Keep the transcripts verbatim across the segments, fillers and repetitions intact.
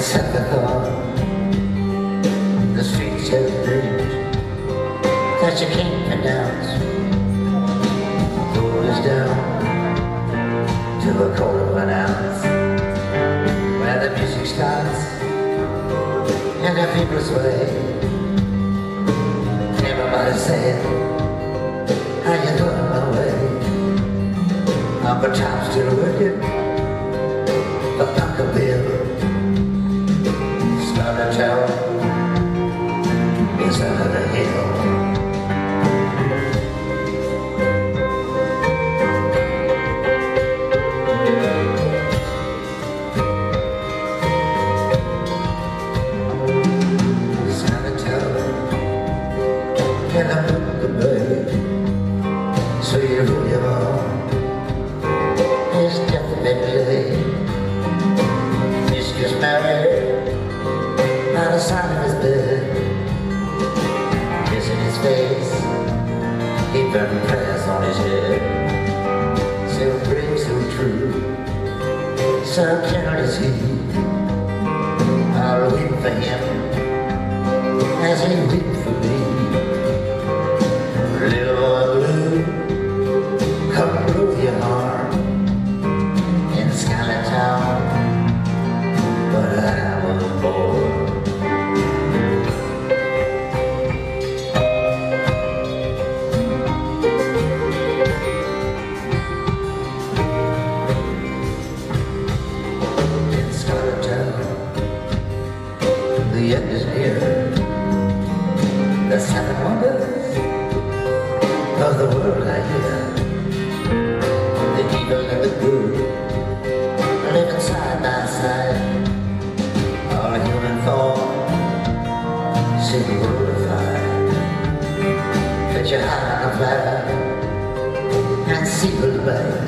Sepulchre, the streets have dreams that you can't pronounce. Gold is down to a quarter of an ounce. Where the music starts and the people sway, everybody saying, how you doing my way? Uh, but I'm still working for Bunker Bill. Starter Town is under the hill. Starter Town and I'm the bay. So you rule your own. It's definitely Mistress Mary by the side of his bed, kissing his face, he burned prayers on his head. So brave, so true, so gentle is he. I'll weep for him as he weep for me. Little boy blue, come blow your heart in Scarlet Town, but I was born. The end is near. The seven wonders of the world are here. The evil and the good living side by side. All human form seem glorified. Put your heart on a platter and see who'll bite.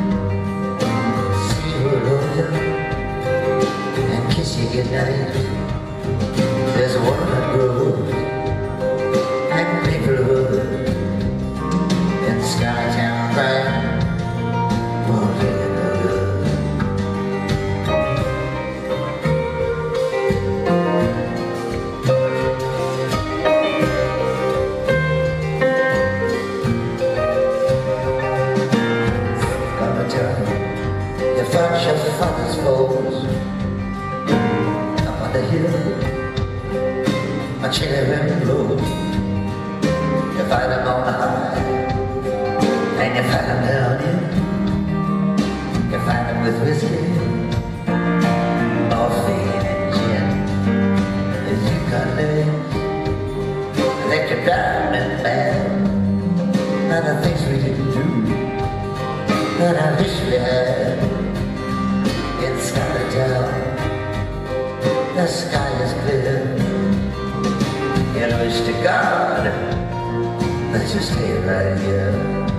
See who'll love you and kiss you goodnight. There's a world that grows and people hood in Scarlet Town crying won't do you no good. Scarlet Town, you find your father's foes up on the hill. A chilly wind blows. You find them on high and you find them down in. You find them with whiskey, morphine and gin. If you got lips that you're down and bad, now the things we didn't do that I wish we had. In Scarlet Town, the sky is clear. And I wish to God that you stay right here.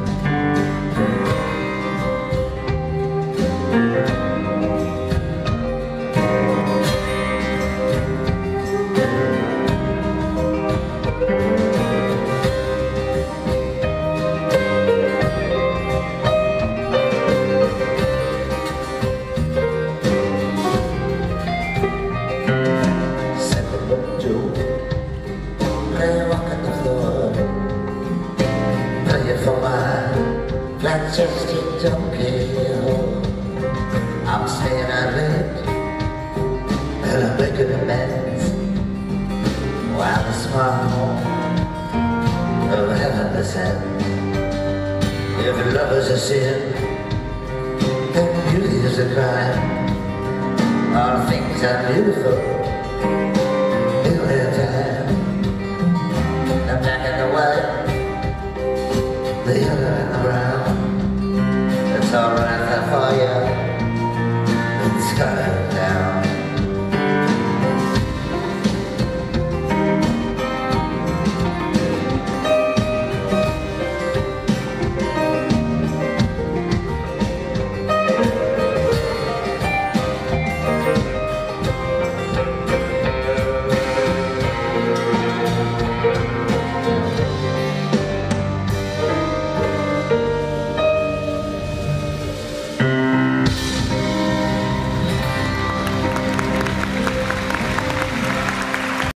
For my flat-chested donkey, I'm staying out late and I'm making amends while the smile of heaven descends. If love is a sin, then beauty is a crime. All things are beautiful